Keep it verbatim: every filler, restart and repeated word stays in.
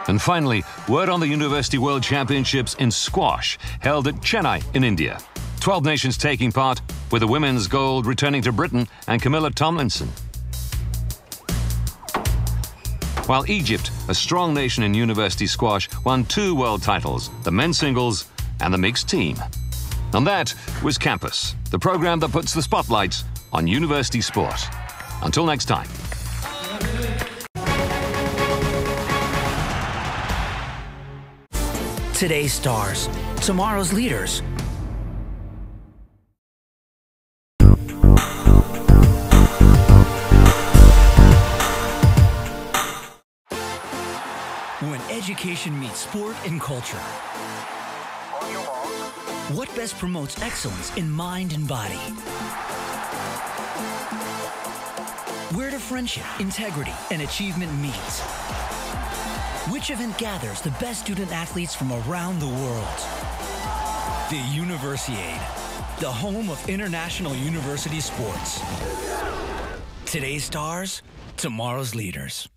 And finally, word on the University World Championships in squash, held at Chennai in India. Twelve nations taking part, with the women's gold returning to Britain and Camilla Tomlinson. While Egypt, a strong nation in university squash, won two world titles, the men's singles and the mixed team. And that was Campus, the program that puts the spotlight on university sport. Until next time. Today's stars, tomorrow's leaders. When education meets sport and culture. What best promotes excellence in mind and body? Where do friendship, integrity, and achievement meet? Which event gathers the best student athletes from around the world? The Universiade, the home of international university sports. Today's stars, tomorrow's leaders.